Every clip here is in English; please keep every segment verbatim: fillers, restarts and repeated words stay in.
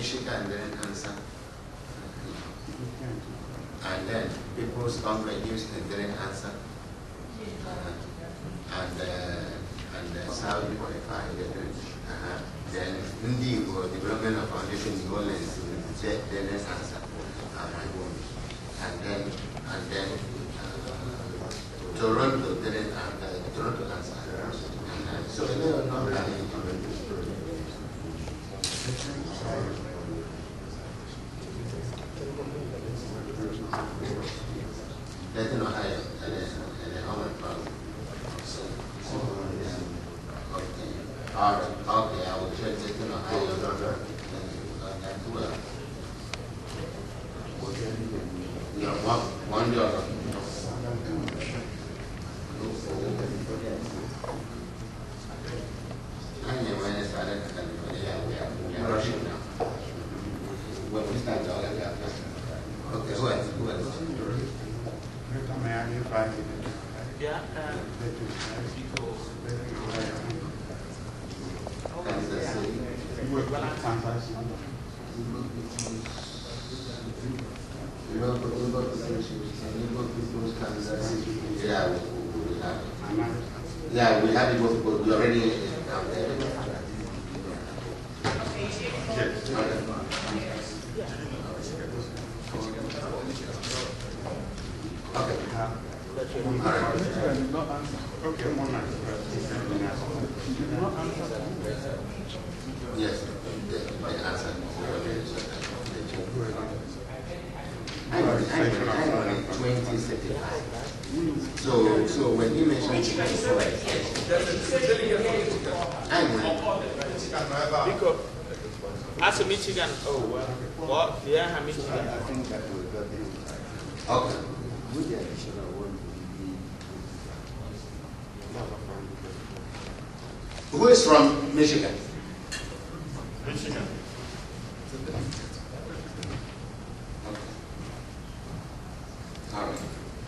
Michigan didn't answer. And then People's Congress Houston didn't answer. Uh, and uh, and uh, Saudi qualified. Uh, then India or Development of Foundation New Orleans didn't answer. Uh, and then and then uh, Toronto didn't answer. Toronto answered. And, uh, so they were not having Let them know how and then how much problem. Okay. All right. Okay, I will check let them know how you done that. And well. Yeah, one one dollar. I mean when I started we are rushing now. When we start talking about okay, who else? Who else? Yeah. Yeah, yeah, we have it both. We already down there. Okay. Okay, one minute. Yes, the answer. I know, I know, I know, twenty seventy-five. So, so when he mentioned I know. Because as a Michigan, oh, well, what? Yeah, Michigan. I think that will go Okay. with the additional one. Who is from Michigan? Michigan. Okay. All right.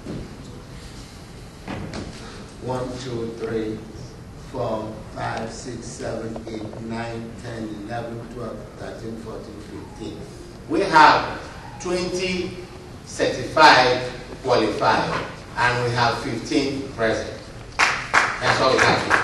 One, two, three, four, five, six, seven, eight, nine, ten, eleven, twelve, thirteen, fourteen, fifteen. We have twenty certified qualified, and we have fifteen present. That's all we have here.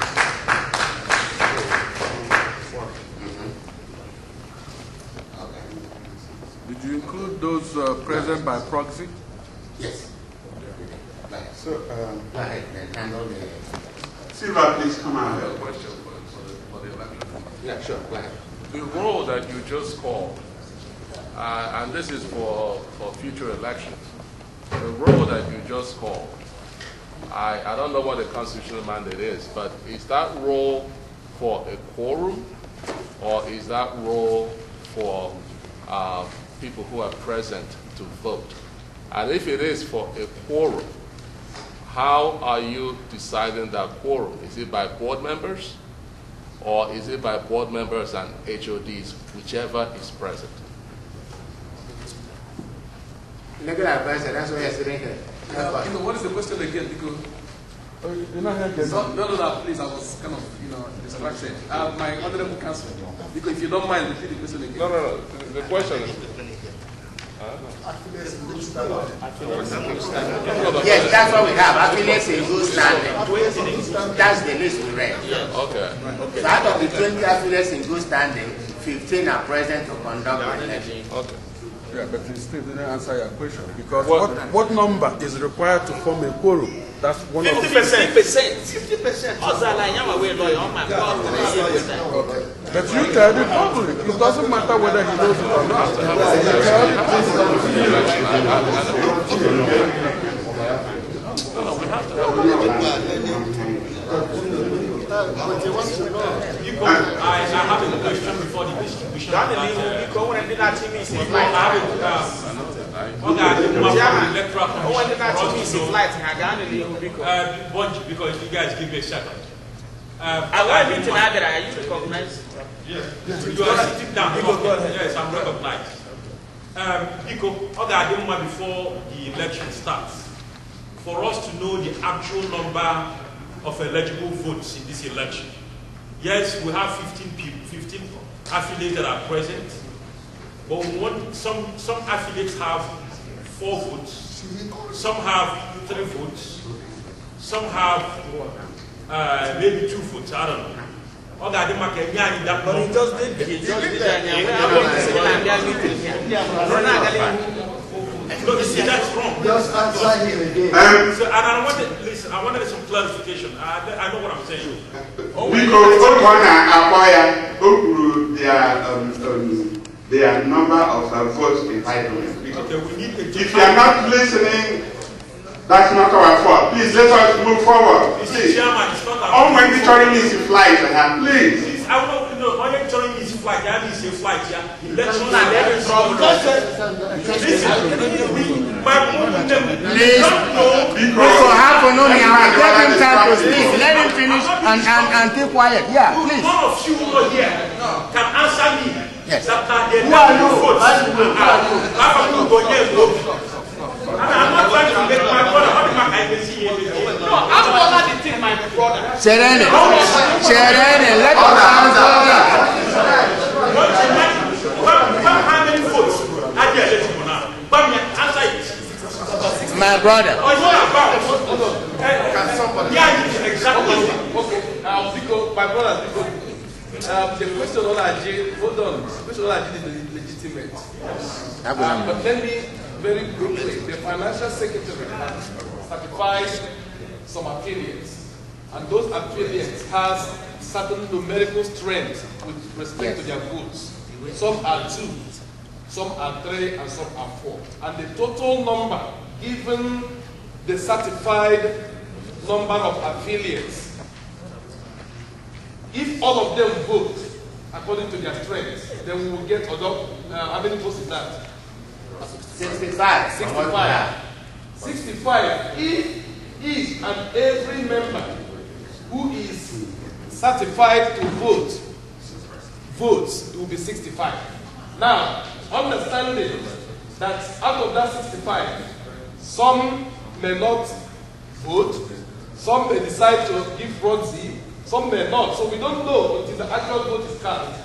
Did you include those uh, present by proxy? Yes. So, um, Go ahead and handle the. Silva, please come out. I have a question for, for, the, for the election. Yeah, sure. Go ahead. The role that you just called, uh, and this is for, for future elections, the role that you just called, I, I don't know what the constitutional mandate is, but is that role for a quorum, or is that role for uh, people who are present to vote? And if it is for a quorum, how are you deciding that quorum? Is it by board members, or is it by board members and H O Ds, whichever is present? Legal advisor, that's why you're sitting here. Uh, you know, what is the question again? Because Oh, you're not here no, no, no, no, please, I was kind of, you know, distracted. Uh, my honorable counsel, because if you don't mind, repeat the question again. No, no, no. The, the question is. Yes, that's what we have. Affiliates in good standing. That's the list we read. Okay. So out of the twenty affiliates in good standing, fifteen are present to conduct the election. Okay. Yeah, but you still didn't answer your question because what, what number is required to form a quorum? That's one fifty of the percent. Fifty percent. Okay. But you tell the public. It doesn't matter whether he knows it or not. But they want to know. You go, I, I have a question before the distribution. That is, you go when they not me see flight. I have it. Okay, electoral commission. Oh, when they not me see flight, I got it. But because you guys give me a second. I want you to know that I used to recognize. Yes. You are sitting down. Yes, I'm recognized. Um, Nico, okay, I don't want before the election starts. For us to know the actual number of eligible votes in this election. Yes, we have fifteen people, fifteen affiliates that are present, but we want some, some affiliates have four votes, some have three votes, some have uh, maybe two votes, I don't know. But he just did it. He just did it. No, you see, that's wrong. Just answer him again. Um, so, and I wanted, listen, I wanted some clarification. I, I know what I'm saying. Oh, because all one acquire, their um, um, their number of uh, votes entitlement. Okay, we need a if you are not listening, that's not our fault. Please let us move forward. Please. Chairman, it's not all when the touring is a flight, please. I don't know, all you're touring is flight, that is a flight, yeah. Elections are very problem. Listen, my problem, Please, Mister Hapononi, I will give him time to speak. Let him finish and, and, and keep quiet. Yeah, please. None of you over here can answer me. Yes. That uh, they Who are you? votes. Who are you? Half of you go here vote. And I'm not trying to make my brother, how the fuck I can see him? No, I'm not the thing, my brother. Serene, Serene, let us answer. How many votes are there? Let's go now. Answer it. My brother. Oh, it's not about. Can somebody? Yeah, exactly. Okay, uh, because my brother, because um, the question on our J, hold on, the question on our J is legitimate. Um, but let me very quickly, the financial secretary has certified some affiliates, and those affiliates has certain numerical strength with respect yes. to their votes. Some are two, some are three, and some are four. And the total number, given the certified number of affiliates, if all of them vote according to their strength, then we will get adopt. Uh, how many votes is that? sixty-five. sixty-five. sixty-five. If each and every member who is certified to vote votes, it will be sixty-five. Now, understanding that out of that sixty-five, some may not vote, some may decide to give proxy, some may not. So we don't know until the actual vote is cast.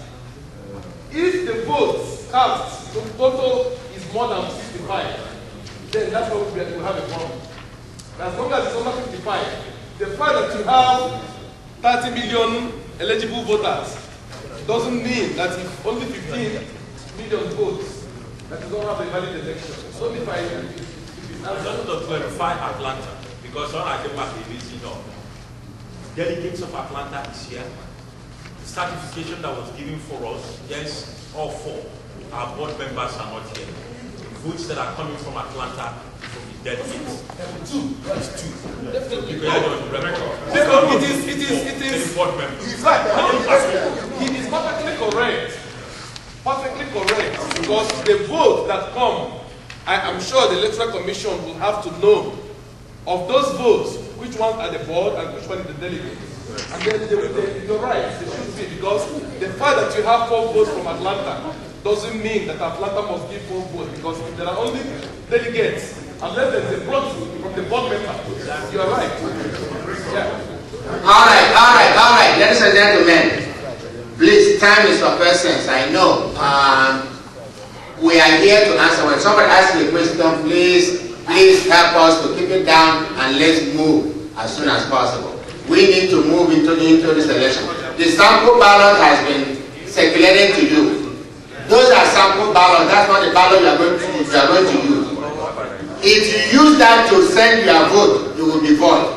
If the votes cast, the total is more than sixty-five, then that's what we will have a problem. As long as it's under fifty-five, the fact that you have thirty million eligible voters doesn't mean that if only fifteen million votes, that you don't have a valid election. It's only five. Now, just to clarify Atlanta, because when I came back to this, you know, delegates of Atlanta is here. The certification that was given for us, yes, all four, our board members are not here. The votes that are coming from Atlanta from the delegates. Two. It's two. Definitely. Because it is, it is, it is. Board members. He's right. He is perfectly correct. Perfectly correct. Because the vote that come, I am sure the Electoral Commission will have to know of those votes, which ones are the board and which one is the delegate. And then they, they, you're right, they should be, because the fact that you have four votes from Atlanta doesn't mean that Atlanta must give four votes, because if there are only delegates, unless there's a proxy from the board member, you are right. Yeah. All right, all right, all right, ladies and gentlemen. Please, time is of essence, I know. Um, we are here to answer. When somebody asks you a question, please, please help us to keep it down and let's move as soon as possible. We need to move into, into this election. The sample ballot has been circulated to you. Those are sample ballots. That's not the ballot you are going to, you are going to use. If you use that to send your vote, you will be void.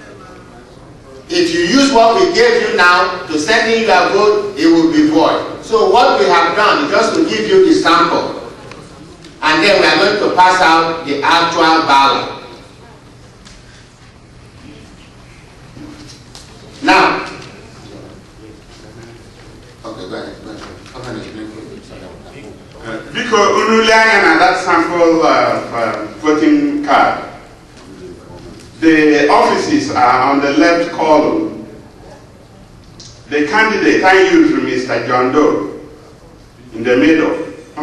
If you use what we gave you now to send in your vote, it will be void. So what we have done is just to give you the sample. And then we are going to pass out the actual ballot. Now, okay, go ahead. Go ahead. Come on, explain to me. Because Unuliana, that sample uh, uh, voting card, the offices are on the left column. The candidate I use Mister John Doe in the middle.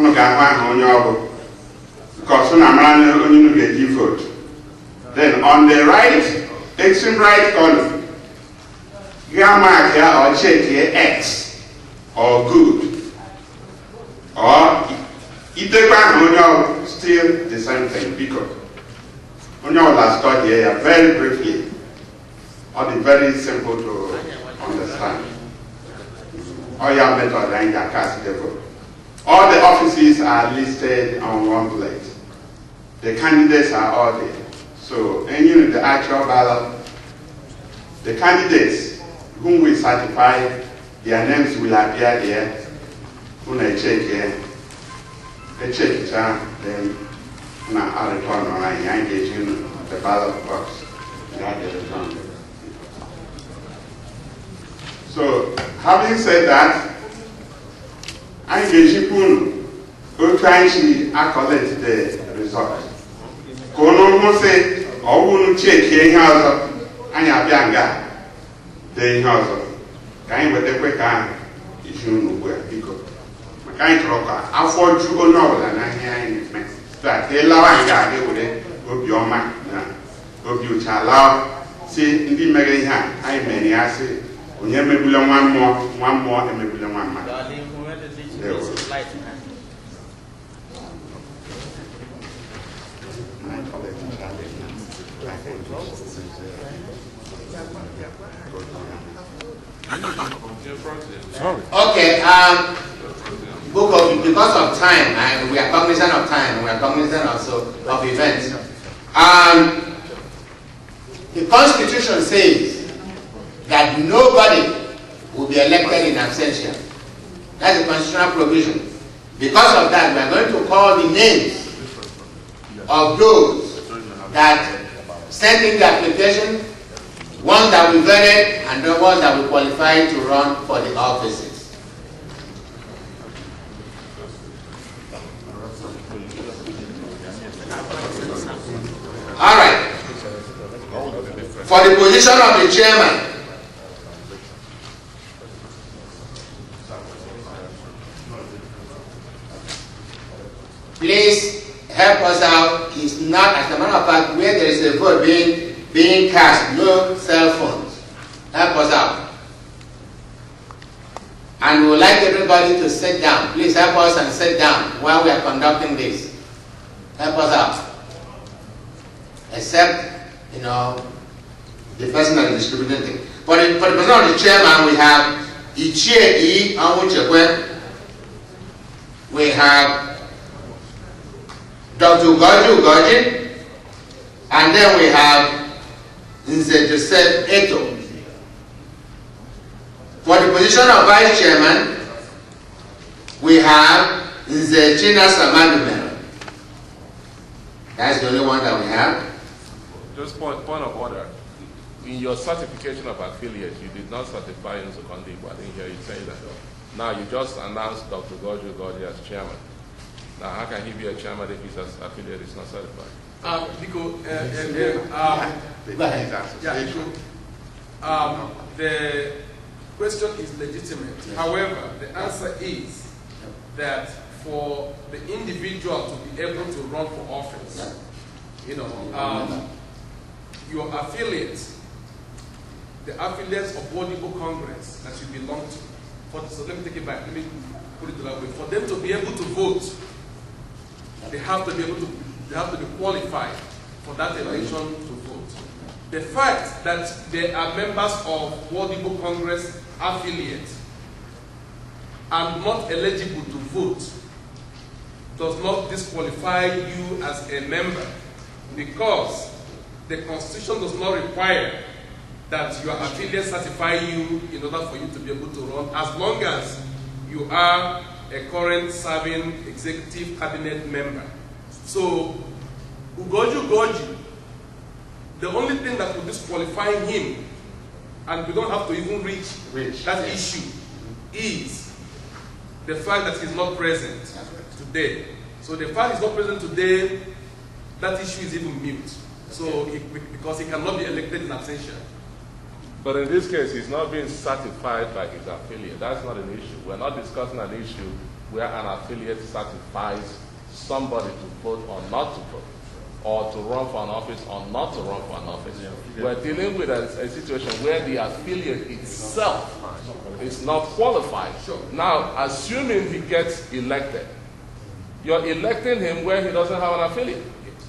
Because only vote. Then on the right, extreme right column, you mark here or check here X or good or Itekwa and Onyo still the same thing because Onyo last study here very briefly. All the very simple to understand. All your method and your cast level. All the offices are listed on one plate. The candidates are all there. So, and you know the actual ballot, the candidates whom we certify, their names will appear there. When I check here, they check it out, then now I return online. I engage in the ballot box. That is return. So, having said that, I engage in who trying to collect the result. Kono mo say, or who check here house, and ya bianga, the house. Kind with the quick hand, if you know where because my kind rocker, I thought you go know that I hear in it. That they allow and guard with it, go beyond my, go you shall allow, see, in the Mary hand, I may I say. We have maybe one more, one more, and maybe one more. Okay, um, book of, because of time, and we are cognizant of time, and we are cognizant also of events. Um, the Constitution says that nobody will be elected in absentia. That's a constitutional provision. Because of that, we are going to call the names of those that sent in the application, ones that we vetted, and the ones that we qualified to run for the offices. All right. For the position of the chairman, please help us out. It's not, as a matter of fact, where there is a vote being, being cast, no cell phones. Help us out. And we would like everybody to sit down. Please help us and sit down while we are conducting this. Help us out. Except, you know, the person that is distributing things. For the, for the person of the chairman, we have Ichie E. Anwuchekwe. We have Doctor Ugoji Ugoji, and then we have Nze Joseph Eto. For the position of Vice Chairman, we have Nze China Samadumero. That's the only one that we have. Just point, point of order. In your certification of affiliate, you did not certify Nze Kondi, but I didn't hear you say that. Now you just announced Doctor Ugoji Ugoji as chairman. Now, how can he be a chairman if his affiliate is not certified? Um, because, uh, uh, um, yeah, because, um, the question is legitimate. Yes. However, the answer is that for the individual to be able to run for office, you know, um, your affiliate, the affiliates of Wodibo Congress that you belong to, for, so let me take it back, let me put it that way, for them to be able to vote, they have to be able to, they have to be qualified for that election to vote. The fact that they are members of Wodibo Congress affiliate and not eligible to vote does not disqualify you as a member, because the Constitution does not require that your affiliate certify you in order for you to be able to run, as long as you are a current serving executive cabinet member. So, Ugoji Ugoji, the only thing that would disqualify him, and we don't have to even reach, reach that yes. issue, is the fact that he's not present today. So the fact he's not present today, that issue is even mute. So, he, because he cannot be elected in absentia. But in this case, he's not being certified by his affiliate. That's not an issue. We're not discussing an issue where an affiliate certifies somebody to vote or not to vote, or to run for an office or not to run for an office. Yeah. We're dealing with a, a situation where the affiliate itself is not qualified. Sure. Now, assuming he gets elected, You're electing him where he doesn't have an affiliate.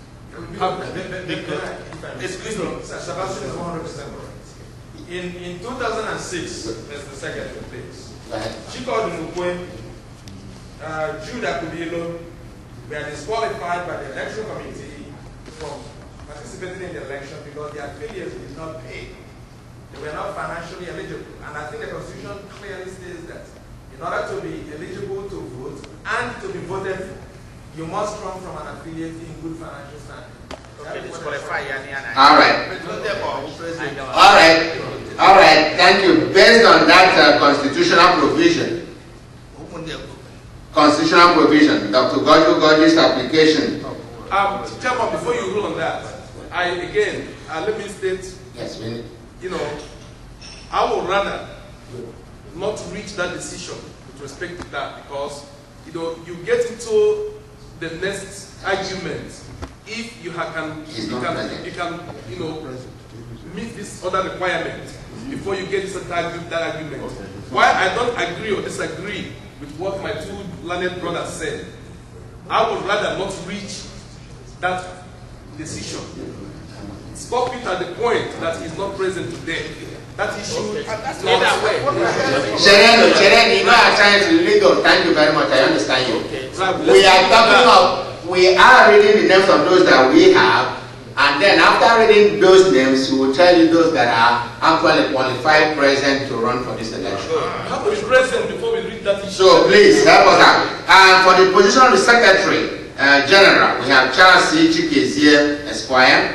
Excuse me, Sebastian is one hundred percent correct. In, in two thousand six, Mister Secretary, please, Chiko Dumukwe, uh, Judah Kubilo were disqualified by the election committee from participating in the election because their affiliates did not pay. They were not financially eligible. And I think the Constitution clearly states that in order to be eligible to vote and to be voted for, you must come from an affiliate in good financial standing. Okay, disqualify all right. All right. All right. Thank you. Based on that uh, constitutional provision, constitutional provision, Doctor Gojo Gojo's application. Um, Chairman, before you rule on that, I again, uh, let me state, yes, we you know, I would rather not reach that decision with respect to that because, you know, you get into the next argument if you have, can, you can, you can, you know, meet this other requirement before you get into that, that argument. Why I don't agree or disagree with what my two learned brothers said, I would rather not reach that decision. Stop it at the point that he's not present today. That issue is not way. Shereno, Shereno, you know I trying to legal. Thank you very much. I understand you. Okay. We are talking of, we are reading the names of those that we have, and then after reading those names, we will tell you those that are actually qualified present to run for this election. How to be present before we read that issue? So please help us out. And for the position of the Secretary uh, General, we have Charles C. Chikezie Esquire.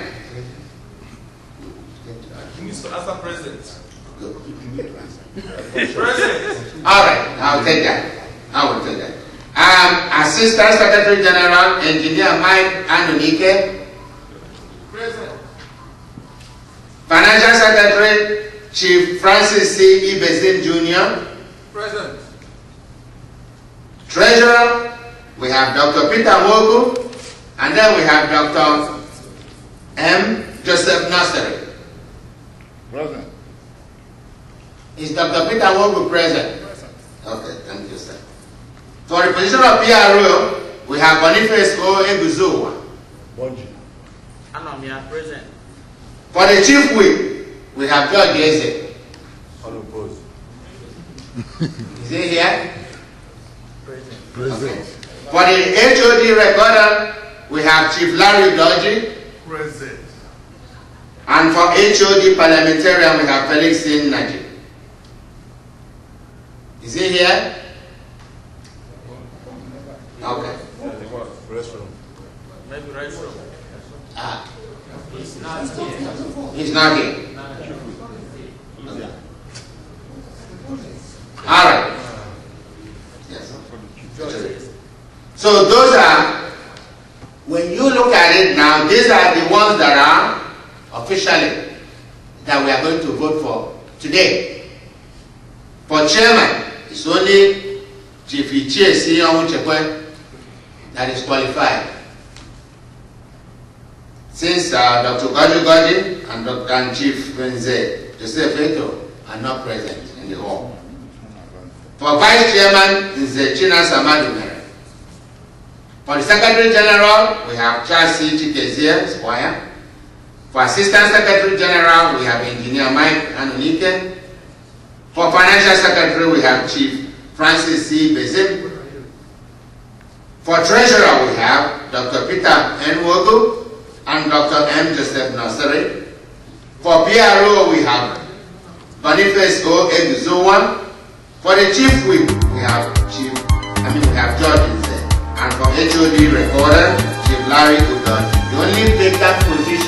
He needs to answer president. President. All right, I'll take that. I will take that. Um, Assistant Secretary General, Engineer Mike Anunike. Present. Financial Secretary, Chief Francis C. Ibezim Junior Present. Treasurer, we have Doctor Peter Mogu, and then we have Doctor M. Joseph Nassery. Present. Is Doctor Peter Mogu present? Present. Okay, thank you, sir. For the position of P R O, we have Boniface O. Eguzowa. Bonji. Anomia present. For the Chief Whip, we have George Eze. Unopposed. Is he here? Present. Present. For the H O D recorder, we have Chief Larry Dodgy. Present. And for H O D parliamentarian, we have Felix Sin Najib. Is he here? Okay. Restroom. Maybe restroom. Ah, He's not here. he's not here. Okay. All right. Yes. So those are, when you look at it now, these are the ones that are officially that we are going to vote for today. For chairman, it's only Chief Ichie Siyon Chekwe that is qualified. Since uh, Doctor Gojo Gojo and Doctor and Chief Benze Joseph Eto are not present in the hall. For Vice Chairman, Nze China Samadumere. For the Secretary General, we have Charles C. Chikezie Esquire. For Assistant Secretary General, we have Engineer Mike Anunike. For Financial Secretary, we have Chief Francis C. Bezim. For Treasurer, we have Doctor Peter N. Wogu and Doctor M. Joseph Nassery. For P R O, we have Boniface O. Eguzowa. For the Chief Whip, we have Chief, I mean, we have George Nze. And for H O D Recorder, Chief Larry Udon. The only vacant position